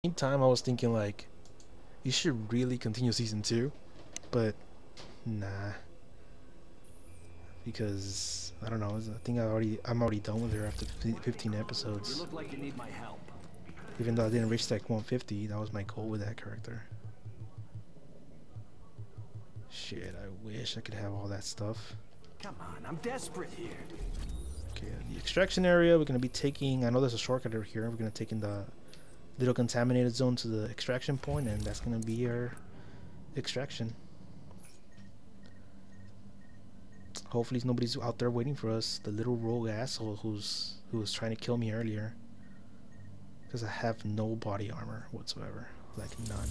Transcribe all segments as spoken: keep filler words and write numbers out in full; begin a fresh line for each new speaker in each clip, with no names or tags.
same time, I was thinking like, you should really continue season two, but nah, because I don't know. I think I already I'm already done with her after fifteen episodes.
You look like you need my help.
Even though I didn't reach like one fifty, that was my goal with that character. Shit, I wish I could have all that stuff.
Come on, I'm desperate here.
Okay, the extraction area, we're gonna be taking. I know there's a shortcut over here. We're gonna take in the little contaminated zone to the extraction point, and that's gonna be our extraction. Hopefully nobody's out there waiting for us. The little rogue asshole who's who was trying to kill me earlier. Because I have no body armor whatsoever. Like none.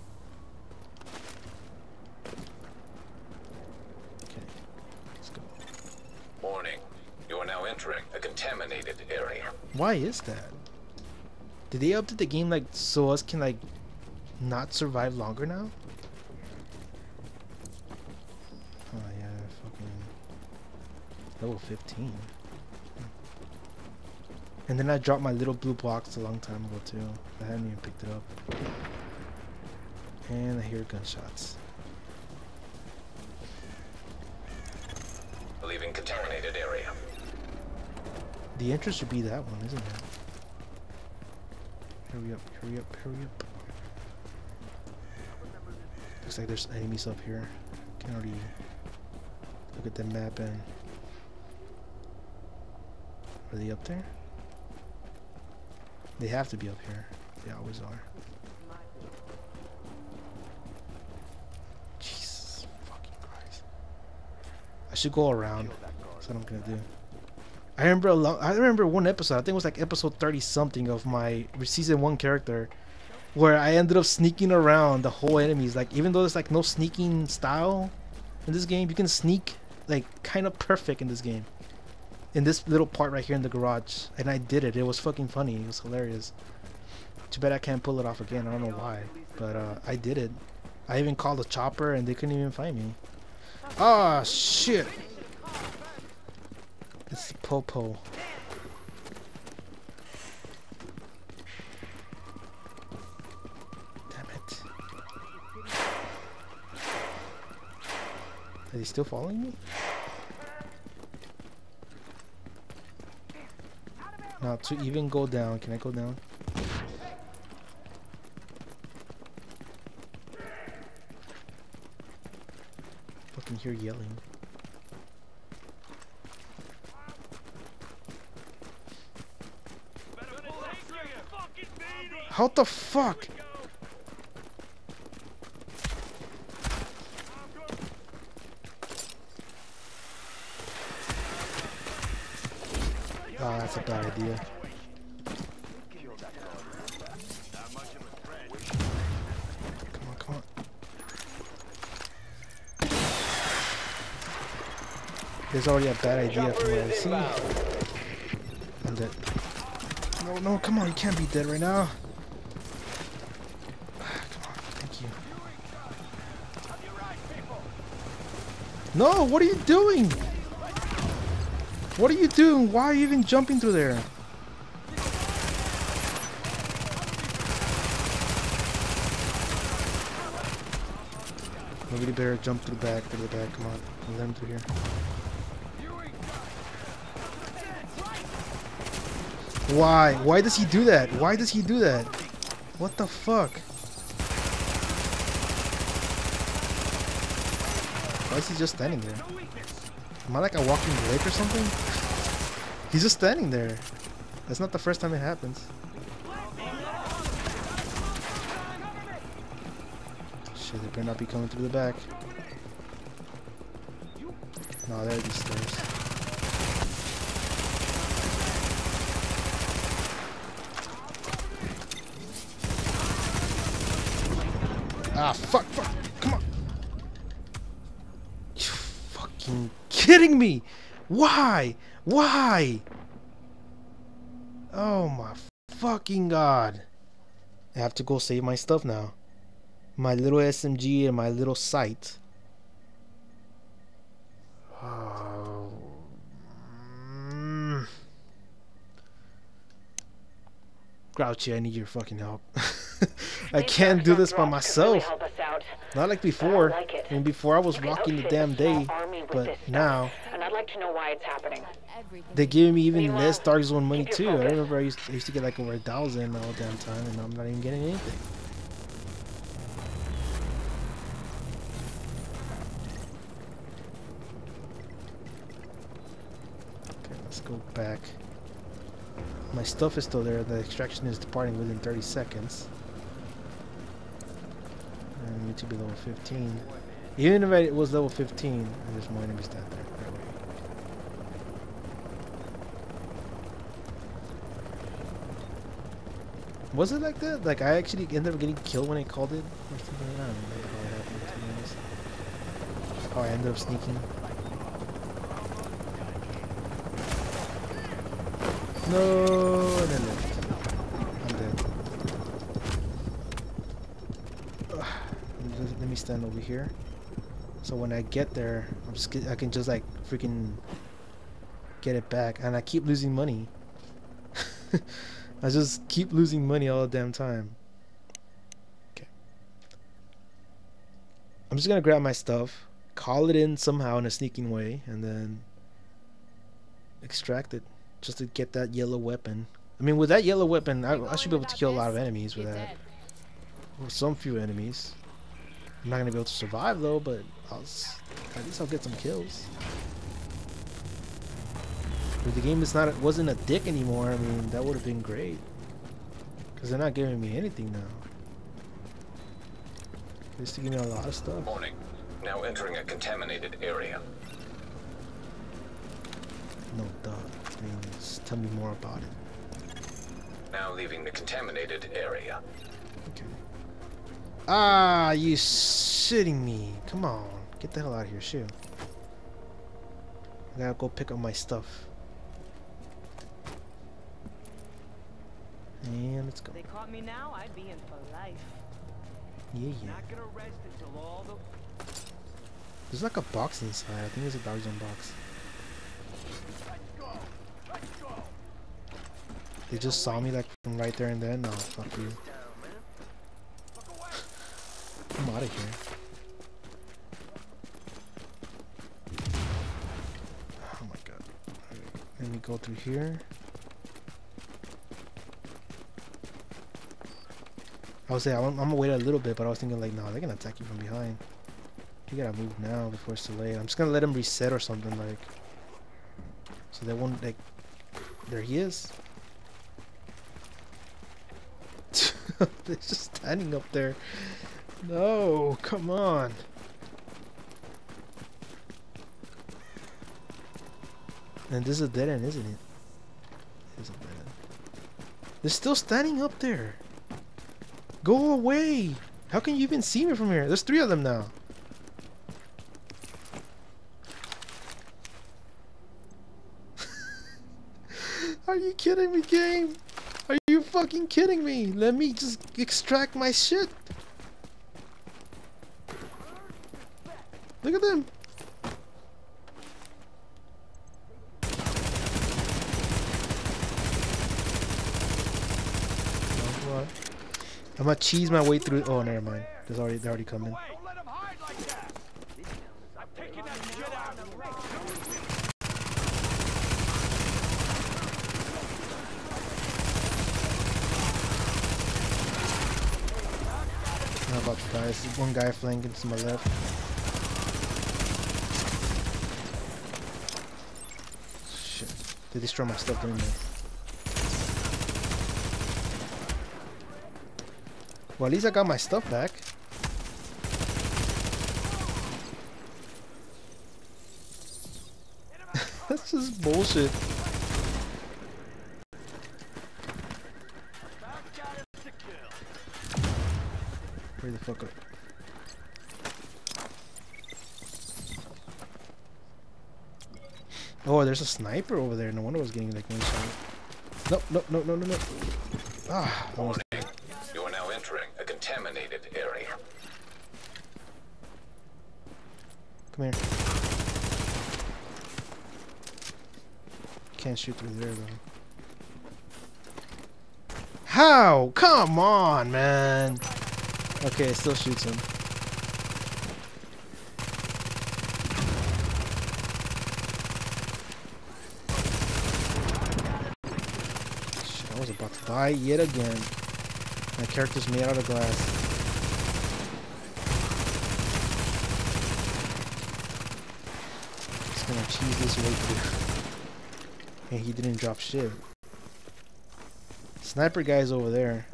Okay, let's go.
Warning. You are now entering a contaminated area.
Why is that? Did they update the game like so us can like not survive longer now? Oh yeah, fucking level fifteen. And then I dropped my little blue box a long time ago too. I hadn't even picked it up. And I hear gunshots.
Leaving contaminated area.
The entrance should be that one, isn't it? Hurry up, hurry up, hurry up. Looks like there's enemies up here. Can already look at the map and... Are they up there? They have to be up here. They always are. Jesus fucking Christ. I should go around. That's what I'm gonna do. I remember a long, I remember one episode, I think it was like episode thirty something of my season one character, where I ended up sneaking around the whole enemies. Like even though there's like no sneaking style in this game, you can sneak like kind of perfect in this game. In this little part right here in the garage, and I did it. It was fucking funny. It was hilarious. Too bad I can't pull it off again. I don't know why, but uh, I did it. I even called a chopper, and they couldn't even find me. Ah, shit! It's the Popo. Damn it! Are they still following me? Now to even go down, can I go down? Fucking hear yelling. How the fuck? Oh, that's a bad idea. Come on, come on. There's already a bad idea from what I see. I'm dead. No, no, come on, you can't be dead right now. Come on, thank you. No, what are you doing? What are you doing? Why are you even jumping through there? Nobody better jump through the back, through the back. Come on, let him through here. Why? Why does he do that? Why does he do that? What the fuck? Why is he just standing there? Am I like a walking lake or something? He's just standing there. That's not the first time it happens. Shit, they better not be coming through the back. No, there are these stairs. Ah, fuck, fuck, come on. You fucking kidding me? Why? Why? Oh my fucking god. I have to go save my stuff now. My little S M G and my little sight. Oh. Grouchy, I need your fucking help. I
These
can't
dark
do
zone
this by
drops could really
myself.
help us out.
Not like
But I
before.
like it.
I mean, before I was
You can
rocking the
outfit a
damn
small
day,
army with
but
this stuff,
now
and I'd like to know why it's happening.
they give me even
Meanwhile,
less Dark Zone money
keep
too.
your
I
focus.
remember I used, I used to get like over a thousand all the damn time, and I'm not even getting anything. Okay, let's go back. My stuff is still there. The extraction is departing within thirty seconds. And I need to be level fifteen. Even if I was level fifteen, there's more enemies down there. Right away. Was it like that? Like I actually ended up getting killed when I called it? Or something like that? I don't remember how it happened, to be honest. Oh, I ended up sneaking. No, and I left. I'm dead. Ugh. Let let me stand over here. So when I get there, I'm just get, I can just like freaking get it back, and I keep losing money. I just keep losing money all the damn time. Okay. I'm just gonna grab my stuff, call it in somehow in a sneaking way, and then extract it just to get that yellow weapon. I mean, with that yellow weapon, I, I should be able to kill a lot of enemies with that. Or some few enemies. I'm not gonna be able to survive though, but I'll s at least I'll get some kills. If the game is not wasn't a dick anymore, I mean that would have been great. Cause they're not giving me anything now. They used to give me a lot of stuff.
Warning. Now entering a contaminated area.
No duh. I mean, just tell me more about it.
Now leaving the contaminated area.
Okay. Ah, you shitting me. Come on. Get the hell out of here, shoot. I gotta go pick up my stuff. And let's go.
They caught me now, I'd be in for life.
Yeah, yeah.
Not gonna rest until all the
There's like a box inside. I think it's a Dark Zone box. They just saw me like from right there and then. No, fuck you. I'm out of here. Oh my god. Okay, let me go through here. I was saying I'm, I'm gonna wait a little bit, but I was thinking like, no, they're gonna attack you from behind. You gotta move now before it's too late. I'm just gonna let them reset or something like, so they won't like. There he is. They're just standing up there. No, come on. And this is a dead end, isn't it? It is a dead end. They're still standing up there. Go away! How can you even see me from here? There's three of them now. Are you kidding me, game? Are you fucking kidding me? Let me just extract my shit. Look at them. I'm gonna cheese my way through. Oh, never mind. There's already they're already coming.
Don't let him hide like that. I'm taking that shit out.
How about the guys? There's one guy flanking to my left. Shit. They destroy my stuff, didn't they? Well, at least I got my stuff back. That's just bullshit. Hurry the fuck up. Oh, there's a sniper over there. No wonder I was getting like one shot. Nope, nope, nope, no, no, no. Ah, almost.
Warning. You are now entering a contaminated area.
Come here. Can't shoot through there though. How? Come on, man. Okay, it still shoots him. Shit, I was about to die yet again. My character's made out of glass. Just gonna cheese this way through. And he didn't drop shit. Sniper guy's over there.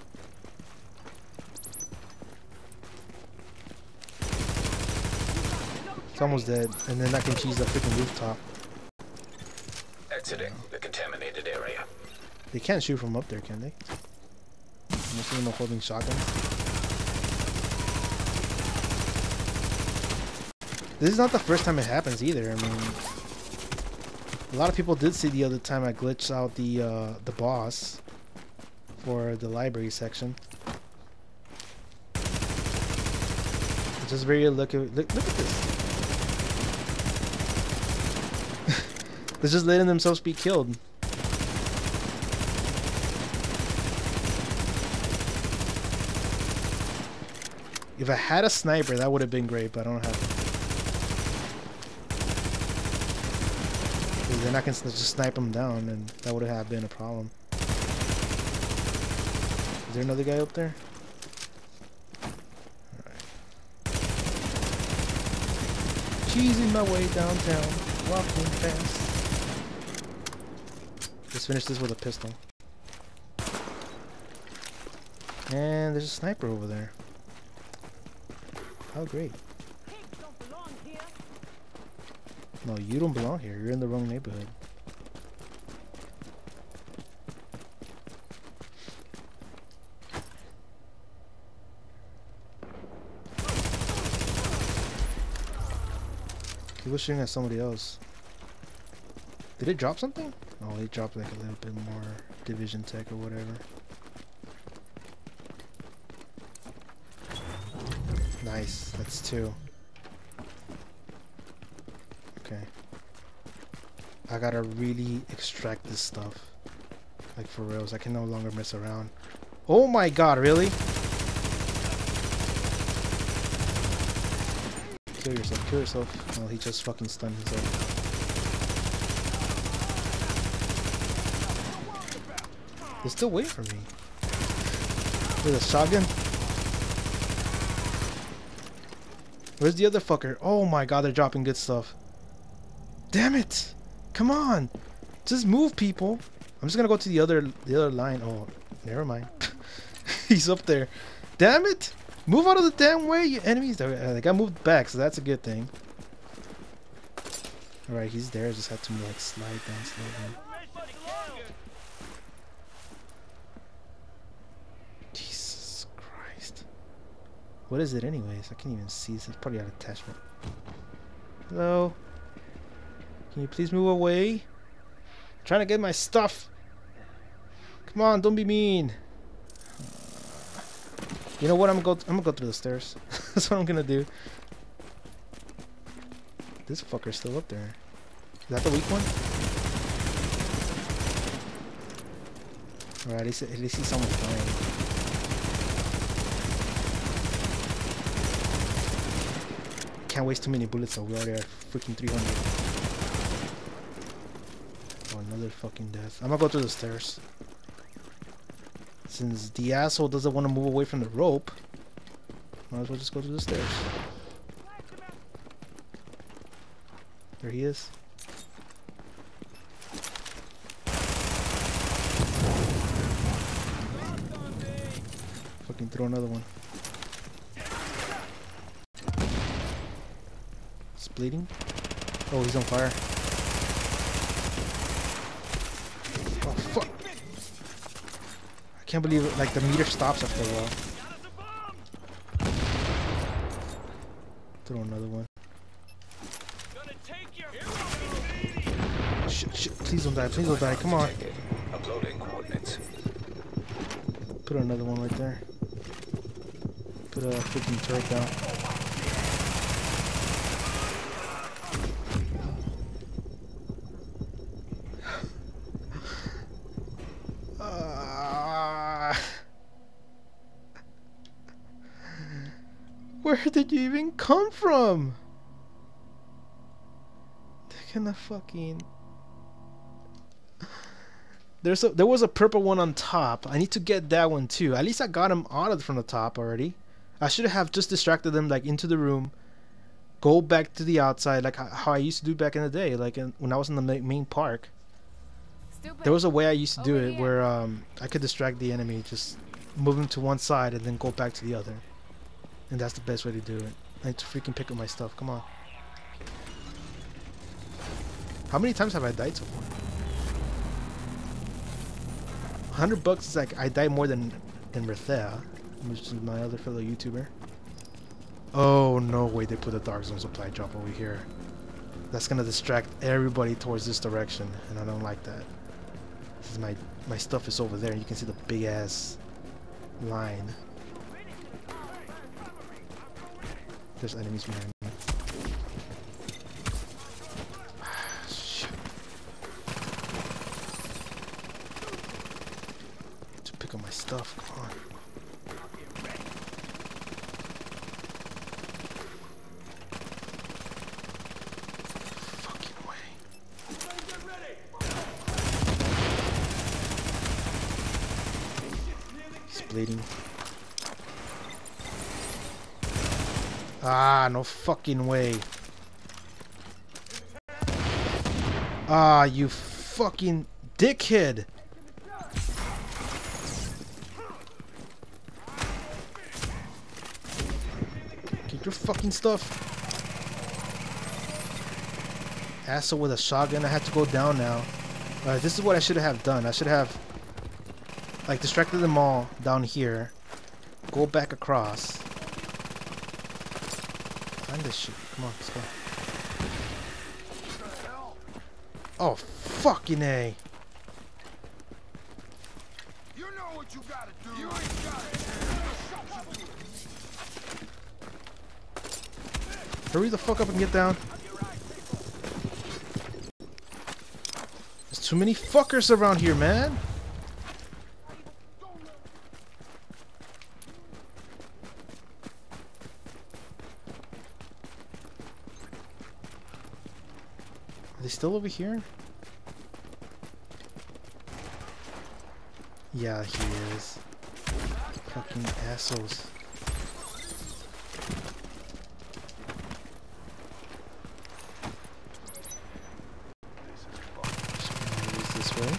It's almost dead, and then I can cheese the freaking rooftop.
Exiting the contaminated area.
They can't shoot from up there, can they? Most of them are holding shotguns. This is not the first time it happens either. I mean, a lot of people did see the other time I glitched out the uh, the boss for the library section. It's just very look at look, look at this. They're just letting themselves be killed. If I had a sniper, that would have been great, but I don't have it. Then I can just snipe them down, and that would have been a problem. Is there another guy up there? Alright. Cheesing my way downtown, walking fast. Let's finish this with a pistol. And there's a sniper over there. How great.
Pigs don't belong here.
No, you don't belong here. You're in the wrong neighborhood. He was shooting at somebody else. Did it drop something? Oh, it dropped like a little bit more division tech or whatever. Nice, that's two. Okay. I gotta really extract this stuff. Like for reals, I can no longer mess around. Oh my god, really? Kill yourself, kill yourself. Oh, he just fucking stunned himself. They're still waiting for me. With a shotgun? Where's the other fucker? Oh my god, they're dropping good stuff. Damn it! Come on! Just move, people! I'm just gonna go to the other the other line. Oh, never mind. He's up there. Damn it! Move out of the damn way, you enemies! Uh, they got moved back, so that's a good thing. Alright, he's there. I just have to like slide down, slide down. Jesus Christ. What is it anyways? I can't even see. It's probably an attachment. Hello? Can you please move away? I'm trying to get my stuff. Come on, don't be mean. You know what? I'm gonna go. I'm gonna go through the stairs. That's what I'm gonna do. This fucker's still up there. Is that the weak one? Alright, at least, at least he's someone flying. Can't waste too many bullets, so we're already at freaking three hundred. Oh, another fucking death. I'm gonna go through the stairs. Since the asshole doesn't want to move away from the rope, might as well just go through the stairs. There he is. Fucking throw another one. It's bleeding. Oh, he's on fire. Oh, fuck. I can't believe it. Like, the meter stops after a while. Throw another one. Shit, shit. Please don't die. Please don't die. Come on.
Uploading coordinates.
Put another one right there. Put a freaking turret down. Where did you even come from? They're gonna fucking... There's a, there was a purple one on top. I need to get that one too. At least I got him out of from the top already. I should have just distracted them like into the room. Go back to the outside like how I used to do back in the day. Like in, when I was in the main park.
Stupid.
There was a way I used to do
Over
it
here.
where um, I could distract the enemy. Just move him to one side and then go back to the other. And that's the best way to do it. I need to freaking pick up my stuff. Come on. How many times have I died so far? one hundred bucks is like I die more than than Rethea, which is my other fellow YouTuber. Oh no way, they put a Dark Zone supply drop over here. That's gonna distract everybody towards this direction, and I don't like that. This is my my stuff is over there. You can see the big ass line. There's enemies behind me. Shit. To pick up my stuff. Come on. Fucking way. He's bleeding. Ah, no fucking way. Ah, you fucking dickhead. Get your fucking stuff. Asshole with a shotgun. I have to go down now. Alright, this is what I should have done. I should have like distracted them all down here. Go back across. Find this shit. Come on, let's go. Oh, fucking A.
You know what you gotta do. You ain't got it.
Hurry the fuck up and get down. There's too many fuckers around here, man. Are they still over here? Yeah, he is. Fucking assholes. Use this way.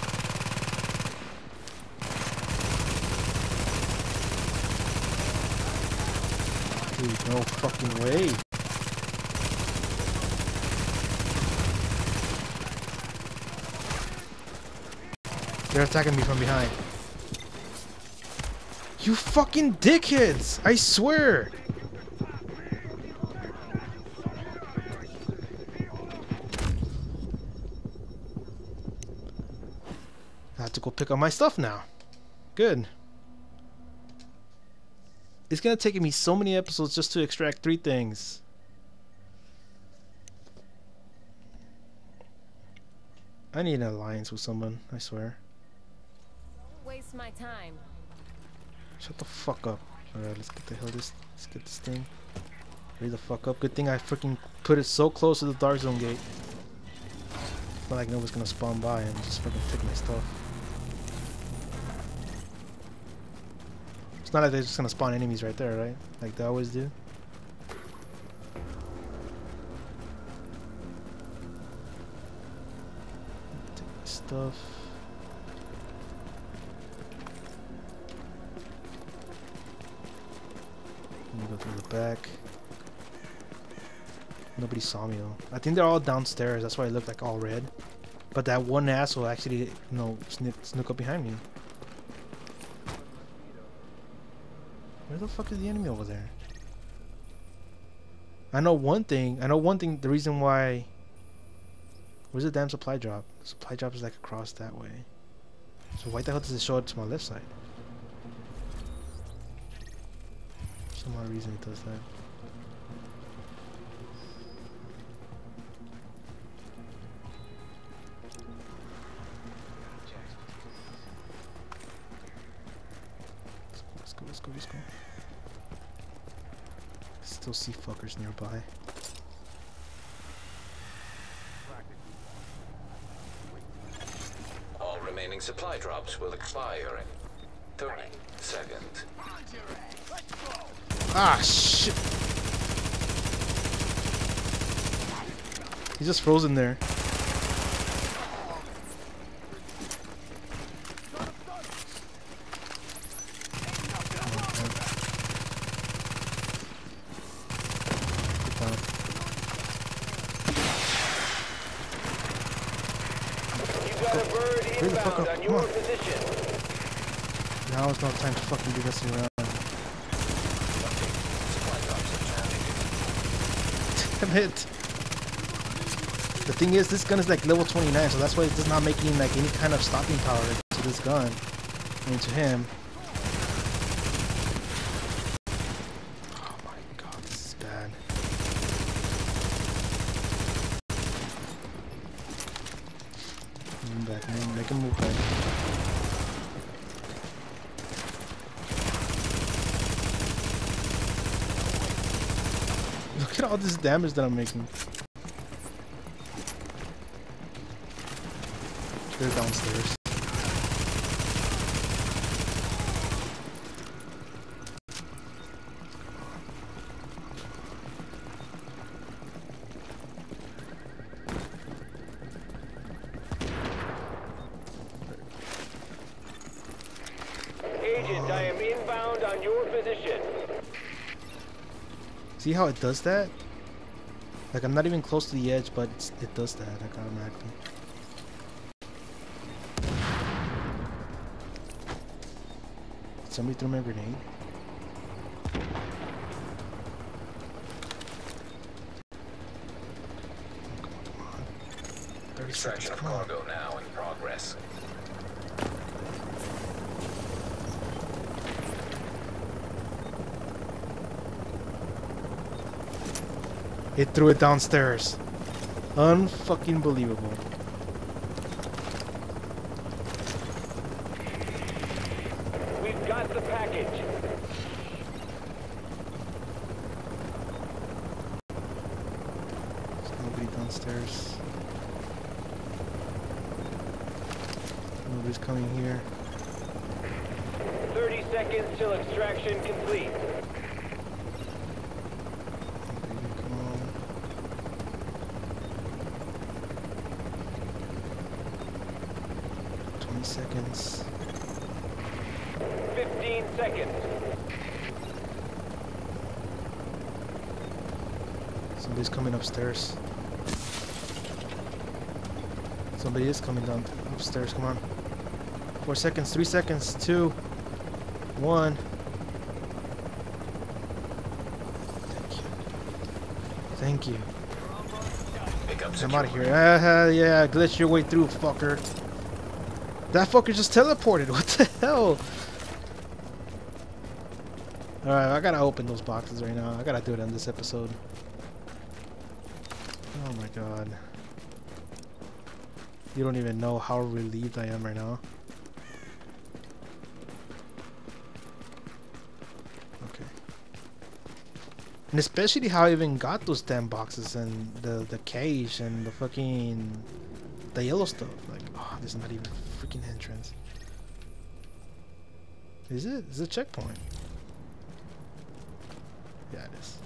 Dude, no fucking way. They're attacking me from behind. You fucking dickheads! I swear! I have to go pick up my stuff now. Good. It's gonna take me so many episodes just to extract three things. I need an alliance with someone, I swear.
Don't waste my time.
Shut the fuck up. Alright, let's get the hell this let's get this thing. Hurry the fuck up. Good thing I freaking put it so close to the Dark Zone gate. It's not like nobody's gonna spawn by and just fucking take my stuff. It's not like they're just gonna spawn enemies right there, right? Like they always do. Take my stuff. Let me go through the back. Nobody saw me though. I think they're all downstairs. That's why it looked like all red. But that one asshole actually, you know, snook, snook up behind me. Where the fuck is the enemy over there? I know one thing. I know one thing. The reason why. Where's the damn supply drop? The supply drop is like across that way. So why the hell does it show it to my left side? Some odd reason it does that. Let's go, let's go, let's go. still see fuckers nearby.
All remaining supply drops will expire in thirty seconds.
Ah, shit. He's just frozen there. Hurry the fuck up, come on. Now is not time to fucking be messing around. Damn it. The thing is, this gun is like level twenty-nine, so that's why it does not make any, like, any kind of stopping power to this gun. I mean, to him. Oh my god, this is bad. Move back, man. Make him move back. Look at all this damage that I'm making. They're downstairs.
Agent, I am inbound on your position.
See how it does that? Like, I'm not even close to the edge, but it's, it does that, like, automatically. Somebody threw me a grenade. Oh, come on, come on. thirty seconds,
Extraction of
come on.
cargo now in progress.
It threw it downstairs. Unfucking believable.
We've got the package.
There's nobody downstairs. Nobody's coming here.
thirty seconds till extraction complete.
Baby, come on. twenty seconds.
fifteen seconds.
Somebody's coming upstairs. Somebody is coming down upstairs. Come on. Four seconds. Three seconds. Two. One. Thank you. Thank you.
Pick up
I'm out of
secure.
here. Uh, yeah, glitch your way through, fucker. That fucker just teleported. What the hell? Alright, I gotta open those boxes right now. I gotta do it on this episode. Oh my god. You don't even know how relieved I am right now. Okay. And especially how I even got those damn boxes and the, the cage and the fucking... the yellow stuff. Like, oh, there's not even a freaking entrance. Is it? Is it a checkpoint? Yeah, it is.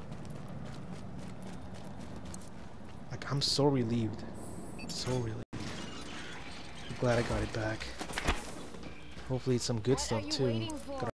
Like, I'm so relieved. So relieved. I'm glad I got it back. Hopefully it's some good
What
stuff
are you
too.
waiting for?
Got